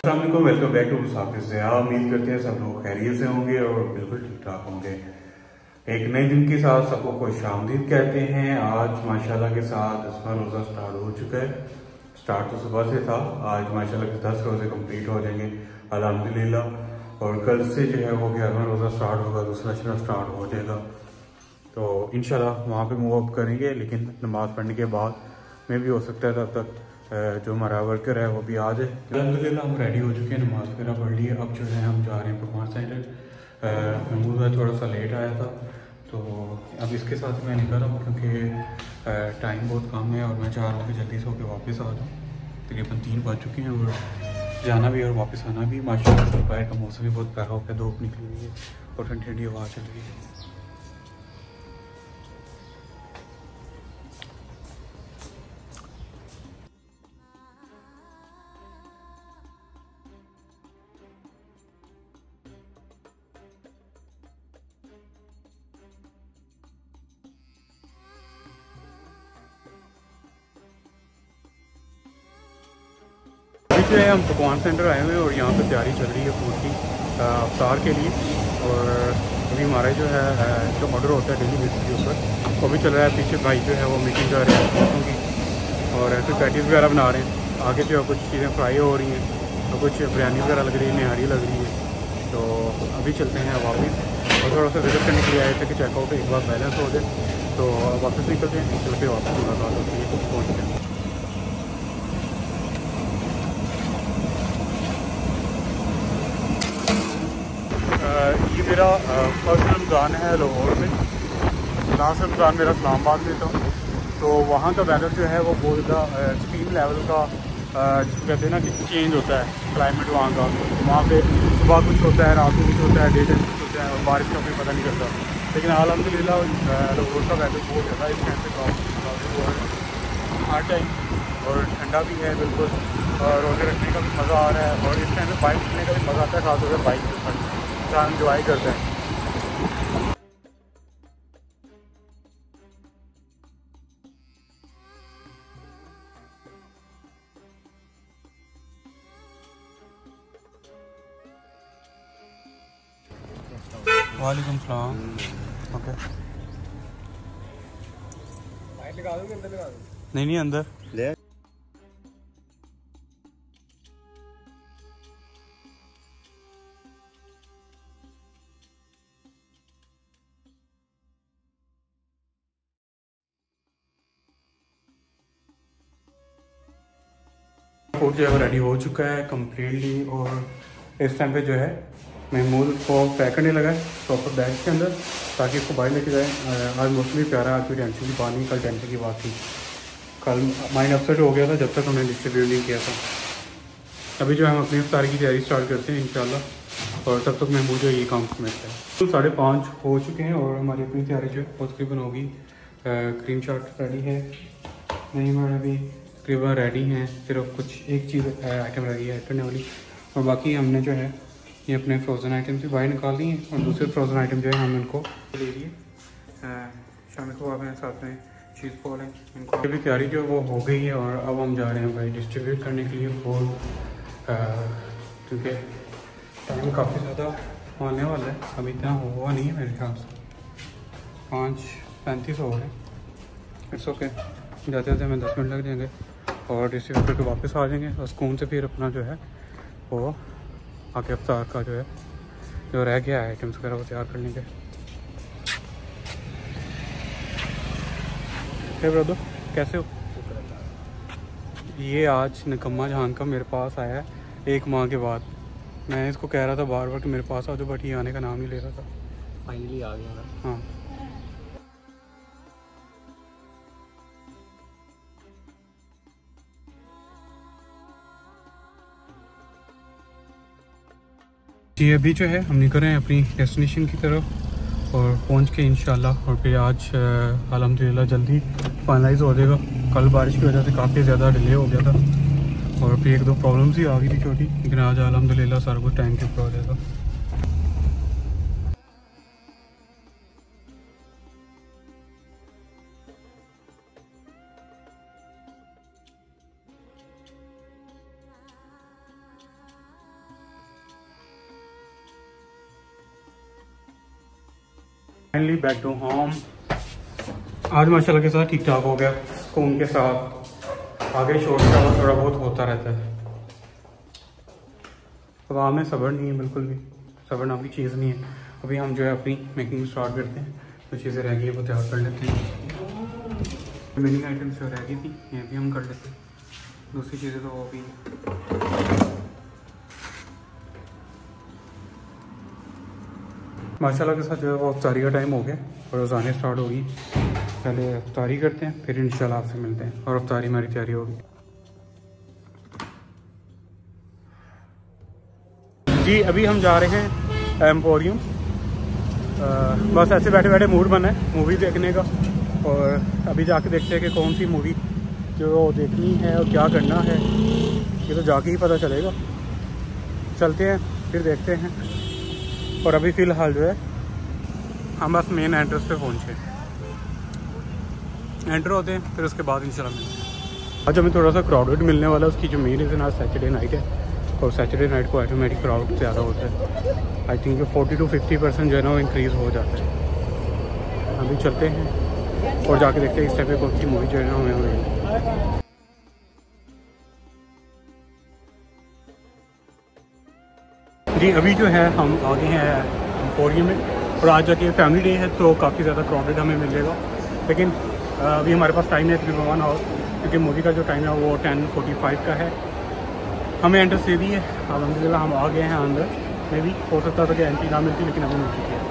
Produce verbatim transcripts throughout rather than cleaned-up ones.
अस्सलाम वालेकुम, welcome back to मुसाफिर से। उम्मीद करते हैं सब लोग खैरियत से होंगे और बिल्कुल ठीक ठाक होंगे। एक नए दिन के साथ सबको खुश आमदीद कहते हैं। आज माशाल्लाह के साथ दसवां रोज़ा स्टार्ट हो चुका है। स्टार्ट तो सुबह से था, आज माशाल्लाह के दस रोज़े कंप्लीट हो जाएंगे अल्हम्दुलिल्लाह। और कल से जो है वो ग्यारहवां रोज़ा स्टार्ट होगा, दूसरा शरा स्टार्ट हो जाएगा। तो इंशाल्लाह वहाँ पे मूव अप करेंगे, लेकिन नमाज़ पढ़ने के बाद में भी हो सकता है तब तक जो हमारा वर्कर है वो भी आ जाए। अल्हम्दुलिल्लाह हम रेडी हो चुके हैं, नमाज़ वगैरह पढ़ लिए। अब जो है हम जा रहे हैं पकवान सेंटर। महमूद भाई थोड़ा सा लेट आया था, तो अब इसके साथ मैं निकल रहा हूँ क्योंकि टाइम बहुत कम है और मैं चाह रहा हूँ कि जल्दी से होकर वापस आ जाऊँ। तकरीबन तीन बज चुके हैं और जाना भी और वापस आना भी। माशाल्लाह दोपहर का मौसम भी बहुत प्यारा हो गया, धूप निकली हुई है और ठंडी ठंडी हवा चल रही है। जो है हम पकवान सेंटर आए हुए हैं और यहाँ पे तैयारी चल रही है फूड की अफ्तार के लिए। और अभी हमारा जो है जो ऑर्डर होता है डेली बेसिस के ऊपर वो भी चल रहा है। पीछे भाई जो है वो मीटिंग कर रहे हैं की और ऐसे पैटीज़ वगैरह बना रहे हैं। आगे जो है कुछ चीज़ें फ्राई हो रही हैं और कुछ बिरयानी वगैरह लग रही है, निहारी लग रही है। तो अभी चलते हैं वापस और थोड़ा सा विजिट करने के लिए आए थे कि चेकआउट एक बार बैलेंस हो जाए, तो वापस निकलते हैं। चल के वापस मुलाकात होती है, पहुँचते हैं। ये मेरा फर्स्ट रमज़ान है लाहौर में। लास्ट रमज़ान मेरा इस्लामाबाद में था, तो वहाँ का वेदर जो है वो बहुत ज़्यादा एक्सट्रीम लेवल का जिसको कहते हैं ना कि चेंज होता है क्लाइमेट वहाँ का। वहाँ पे सुबह कुछ होता है, रात को कुछ होता है, डे टाइम कुछ होता है और बारिश का कोई पता नहीं करता। लेकिन अल्हम्दुलिल्लाह लाहौर का वेदर बहुत ज़्यादा इस टाइम पे हर टाइम और ठंडा भी है बिल्कुल, और रोज़े रखने का भी मज़ा आ रहा है। और इस टाइम पे बाइक चलने का भी मज़ा आता है, खासतौर पर बाइक के ऊपर इंसान इंजॉय करता है। वालेकुम सलाम। ओके, लगा दो, अंदर लगा दो। नहीं नहीं अंदर ले। फूड जो है वो रेडी हो चुका है कम्प्लीटली। और इस टाइम पे जो है महमूद को पैक करने लगा है प्रॉपर बैग के अंदर, ताकि इसको बाहर लेके जाए। आज मौसम भी प्यारा है, आज कोई टेंशन की बात नहीं। कल टेंशन की बात थी, कल माइंड अपसेट हो गया था जब तक उन्होंने डिस्ट्रीब्यूट नहीं किया था। अभी जो हम अपनी इफ्तार की तैयारी स्टार्ट करते हैं इंशाल्लाह, और तब तक महमूद जो ये काम समझता है। तो साढ़े पाँच हो चुके हैं और हमारी अपनी तैयारी जो है वो तकरीबन होगी। क्रीम चाट रेडी है, नहीं मैडम अभी तकरीबन रेडी हैं। सिर्फ कुछ एक चीज़ आइटम रही है ऐड करने वाली, और बाकी हमने जो है ये अपने फ्रोज़न आइटम से बाहर निकाल लिए हैं। और दूसरे फ्रोज़न आइटम जो है हम इनको ले लिए। शामी को आप साथ में चीज़ बॉल है, इनको अभी तैयारी जो वो हो गई है। और अब हम जा रहे हैं भाई डिस्ट्रीब्यूट करने के लिए फूड, क्योंकि टाइम काफ़ी ज़्यादा आने वाला है। अभी इतना हुआ नहीं है मेरे ख्याल से, पाँच पैंतीस हो गए। इट्स ओके, जाते जाते हमें दस मिनट लग जाएंगे और डिस्ट्रीब्यूट करके वापस आ जाएंगे। और स्कूल से फिर अपना जो है वो आके अफ्तार का जो है जो रह गया है आइटम्स वगैरह वो तैयार कर लेंगे। हे ब्रदर, कैसे हो? ये आज निकम्मा जहान का मेरे पास आया है एक माह के बाद। मैं इसको कह रहा था बार बार कि मेरे पास आ जाओ, बट ये आने का नाम नहीं ले रहा था। फाइनली आ गया ना। हाँ, जी अभी जो है हम निकल रहे हैं अपनी डेस्टिनेशन की तरफ और पहुंच के इंशाल्लाह। और फिर आज अल्हम्दुलिल्लाह जल्दी फाइनलाइज हो जाएगा। कल बारिश की वजह से काफ़ी ज़्यादा डिले हो गया था और फिर एक दो प्रॉब्लम्स ही आ गई थी छोटी, लेकिन आज अल्हम्दुलिल्लाह सारा कुछ टाइम के ऊपर हो जाएगा। Finally back to home. आज माशाल्लाह के साथ ठीक ठाक हो गया, सुकून के साथ। आगे शोर का थोड़ा बहुत होता रहता है। अब हमें सब्र नहीं है, बिल्कुल भी सब्र नाम की चीज़ नहीं है। अभी हम जो है अपनी मेकिंग स्टार्ट करते हैं। जो चीज़ें रह गई है वो तैयार कर लेते हैं। मेकिंग आइटम्स जो रह गई थी ये भी हम कर लेते हैं। दूसरी चीज़ें तो वो भी माशाल्लाह के साथ जो है वो अफ्तारी का टाइम हो गया और रोज़ाने स्टार्ट होगी। पहले अफ्तारी करते हैं, फिर इंशाल्लाह आपसे मिलते हैं और अफ्तारी हमारी तैयारी होगी। जी अभी हम जा रहे हैं एम्पोरियम। बस ऐसे बैठे बैठे मूड बना है मूवी देखने का, और अभी जाके देखते हैं कि कौन सी मूवी जो देखनी है और क्या करना है, ये तो जाके ही पता चलेगा। चलते हैं फिर देखते हैं। और अभी फ़िलहाल जो है हम बस मेन एंट्रेंस पे पहुँचे, एंटर होते हैं, फिर उसके बाद इंशाल्लाह मिलते हैं। आज हमें थोड़ा सा क्राउडेड मिलने वाला है, उसकी जो मेन रीज़न आज सैटरडे नाइट है, और सैटरडे नाइट को ऑटोमेटिक क्राउड ज़्यादा होता है। I think forty two fifty percent जो है ना वो इंक्रीज़ हो जाता है। अभी चलते हैं और जाके देखते हैं इस टाइप की कौन सी मूवी जो है ना हमें हुई। जी अभी जो है हम आगे हैं एम्पोरियम में, और आज जाके फैमिली डे है तो काफ़ी ज़्यादा क्राउडेड हमें मिलेगा। लेकिन अभी हमारे पास टाइम है तकरीबन वन आवर, क्योंकि मूवी का जो टाइम है वो टेन फोर्टी फाइव का है। हमें एंट्रेंस दे दी है अल्हम्दुलिल्लाह, हम आ गए हैं अंदर। में भी हो सकता था कि एंट्री ना मिलती, लेकिन हमें मिल चुकी है।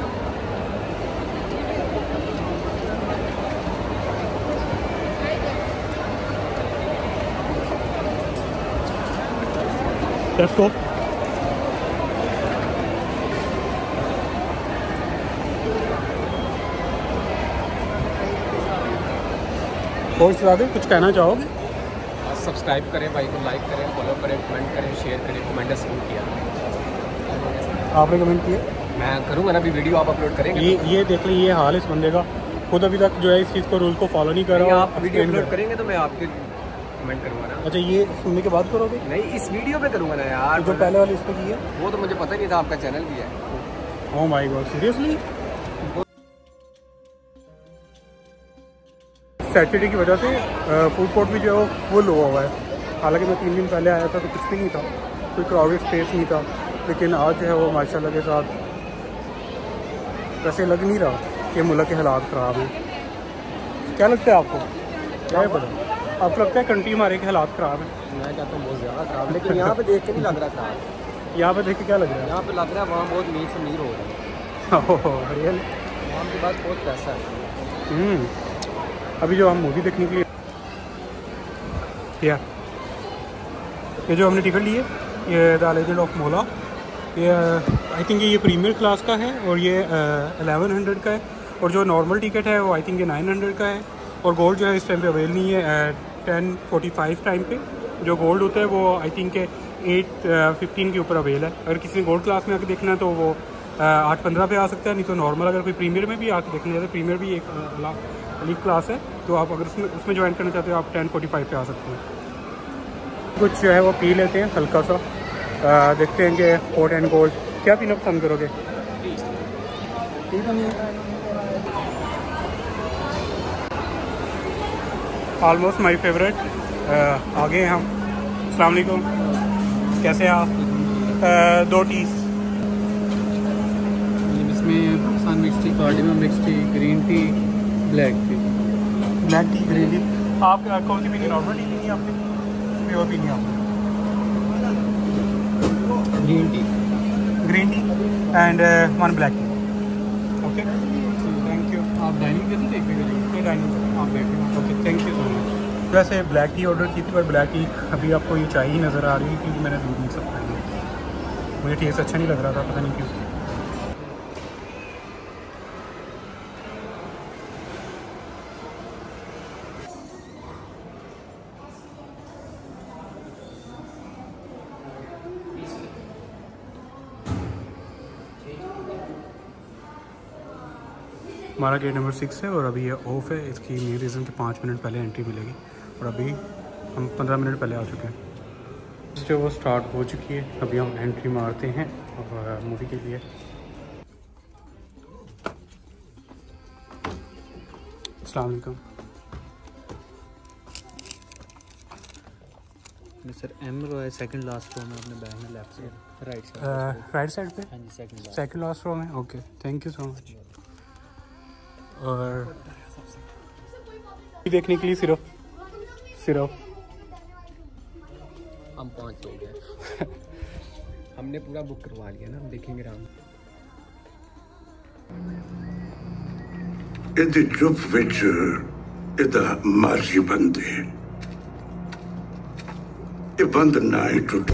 Let's go. और सलादे कुछ कहना चाहोगे? सब्सक्राइब करें, भाई को लाइक करें, फॉलो करें, कमेंट करें, शेयर करें। कमेंट शुरू किया आपने कमेंट किया? मैं करूँगा ना, अभी वीडियो आप अपलोड करेंगे। ये ये देख लें, ये हाल इस बंदे का, खुद अभी तक जो है इस चीज़ को रूल को फॉलो नहीं कर रहा। आप वीडियो अपलोड करेंगे तो मैं आपके कमेंट करूँगा ना। अच्छा ये सुनने के बाद करोगे? नहीं, इस वीडियो पे करूँगा ना यार। जो पहले वाली इसको की है वो तो मुझे पता ही नहीं था आपका चैनल भी है। Oh my god, seriously? Saturday की वजह से फूड कोर्ट भी जो है वो फुल हुआ हुआ है। हालांकि मैं तीन दिन पहले आया था तो कुछ भी नहीं था, कोई क्राउडेड स्पेस नहीं था, लेकिन आज जो है वो माशाल्लाह के साथ वैसे लग नहीं रहा कि मुल्क के हालात ख़राब हैं। क्या लगता है आपको? क्या है पता आपको लगता है कंट्री हमारे के हालात ख़राब हैं? मैं कहता हूँ बहुत ज़्यादा खराब, लेकिन यहाँ पे देख के नहीं लग रहा खराब। यहाँ पे देख के क्या लग रहा है? यहाँ पे लग रहा है वहाँ बहुत मीर से मीर हो रहा है। रियल वहाँ के पास बहुत पैसा है। अभी जो हम मूवी देखने के लिए या ये जो हमने टिकट ली है, ये द लेजेंड ऑफ मोला, ये आई थिंक ये प्रीमियर क्लास का है और ये एलेवन हंड्रेड का है, और जो नॉर्मल टिकट है वो आई थिंक ये नाइन हंड्रेड का है। और गोल्ड जो है इस टाइम पे अवेल नहीं है। टेन फोर्टी फाइव टाइम पे जो गोल्ड होता है वो आई थिंक के एट फिफ्टीन के ऊपर अवेल है। अगर किसी ने गोल्ड क्लास में आके देखना है तो वो आठ पंद्रह पे आ सकता है, नहीं तो नॉर्मल अगर कोई प्रीमियर में भी आके देखना है तो प्रीमियर भी एक लीग क्लास है, तो आप अगर उसमें उसमें ज्वाइन करना चाहते हो आप टेन फोर्टी फाइव पे आ सकते हैं। कुछ जो है वो पी लेते हैं हल्का सा। आ, देखते हैं कि हॉट एंड कोल्ड क्या पीना पसंद करोगे? टी तो नहीं है? Almost my favourite. आगे हैं हम। अस्सलाम वालेकुम, कैसे हैं आप? आ, दो टीज इसमें Pakistan mix tea, cardamom mix tea, green tea, black tea. Black tea, green tea. आप कौन सी पीनी? नॉर्मल टी पीनी आपने? प्योर पीनी आपने? Green tea. Green tea and one black tea. Okay, thank you. आप डाइनिंग कैसे देख रहे हैं? डाइनिंग आप देख रहे हैं? Okay, thank you so much. वैसे ब्लैक टी ऑर्डर की थी, पर ब्लैक टी अभी आपको ये चाहिए नज़र आ रही है, क्योंकि मैंने दूध नहीं सकता है। मुझे टेस्ट अच्छा नहीं लग रहा था, पता नहीं क्यों। हमारा गेट नंबर सिक्स है और अभी ये ऑफ है। इसकी मेन रीज़न कि पाँच मिनट पहले एंट्री मिलेगी, और अभी हम पंद्रह मिनट पहले आ चुके हैं। जो वो स्टार्ट हो चुकी है, अभी हम एंट्री मारते हैं और मूवी के लिए। अस्सलाम वालेकुम। Sir M Roy second last row में अपने बैग में left side right side right side पे हाँ जी second last second last row में। Okay thank you so much. और देखने के लिए सिर्फ सिर्फ हम पाँच लोग हैं। हमने पूरा बुक करवा लिया ना, हम देखेंगे राम। ਇਹਦੇ ਚੁੱਪ ਵਿੱਚ ਇਹਦਾ ਮਰਜ਼ੀ ਬੰਦੇ ਇਹ ਬੰਦ ਨਾ ਹੀ ਟੁੱਟ।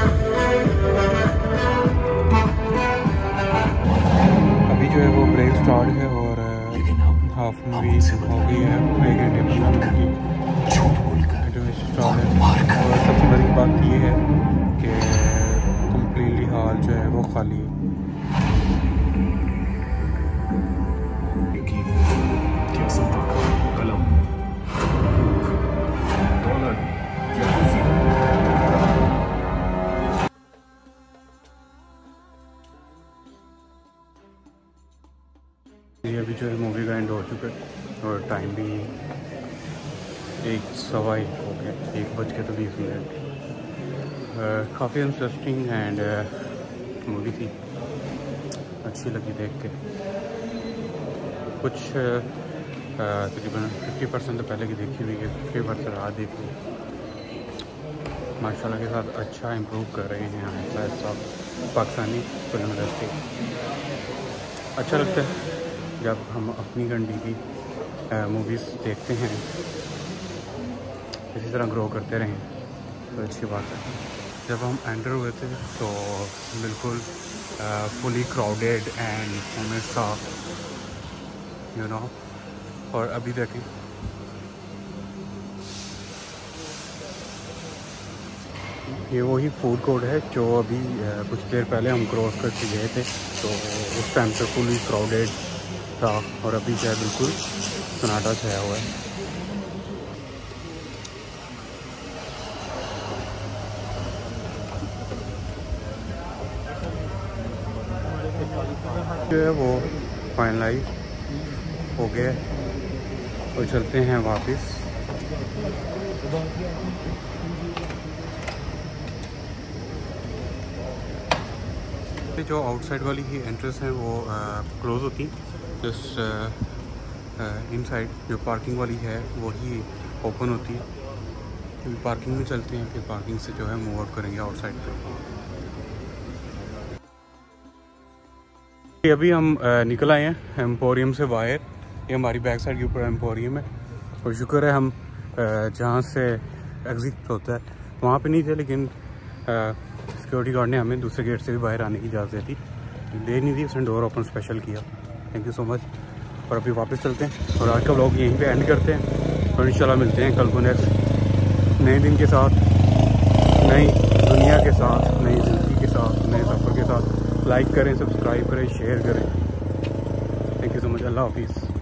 अभी जो है वो ब्रेक स्टार्ट है और हाफ मूवी हो गई है, एक घंटे पंद्रह मिनट की स्टार्ट है। और सबसे बड़ी बात ये है कि कम्प्लीटली हॉल जो है वो खाली है। ये अभी जो है मूवी का एंड हो चुका है और टाइम भी एक सवा एक हो गया, एक बज के तो बीस मिनट। काफ़ी इंटरेस्टिंग एंड मूवी थी, अच्छी लगी देख के। कुछ तकरीबन फिफ्टी परसेंट तो पहले की देखी हुई है, फिफ्टी परसेंट रात देखी। माशाल्लाह के साथ अच्छा इम्प्रूव कर रहे हैं शायद साहब पाकिस्तानी फिल्म इंडस्ट्री। अच्छा लगता है जब हम अपनी कंट्री की मूवीज़ देखते हैं, इसी तरह ग्रो करते रहें तो अच्छी बात है। जब हम एंटर हुए थे तो बिल्कुल फुली क्राउडेड एंड मोमेंट्स था, यू नो। और अभी देखें ये वही फूड कोर्ट है जो अभी कुछ देर पहले हम क्रॉस करके गए थे, तो उस टाइम पे फुली क्राउडेड था और अभी जो है बिल्कुल सन्नाटा छाया हुआ है। जो है वो फाइनलाइज हो गया और चलते हैं वापस। जो आउटसाइड वाली ही एंट्रेंस है वो क्लोज़ होती, जस्ट इनसाइड जो पार्किंग वाली है वही ओपन होती है। अभी पार्किंग में चलते हैं, फिर पार्किंग से जो है मूव आउट करेंगे आउटसाइड पे। अभी हम निकल आए हैं एम्पोरियम से बाहर। ये हमारी बैक साइड के ऊपर एम्पोरियम है और शुक्र है हम जहाँ से एग्ज़िट होता है वहाँ पे नहीं थे, लेकिन सिक्योरिटी गार्ड ने हमें दूसरे गेट से भी बाहर आने की इजाज़त दी दे नहीं दी, उसने डोर ओपन स्पेशल किया। Thank you so much. और अभी वापस चलते हैं और आज का व्लॉग यहीं पे एंड करते हैं और इंशाल्लाह मिलते हैं कल को नेक्स्ट नए दिन के साथ, नई दुनिया के साथ, नई ज़िंदगी के साथ, नए सफ़र के साथ। लाइक करें, सब्सक्राइब करें, शेयर करें। Thank you so much. अल्लाह हाफिज़।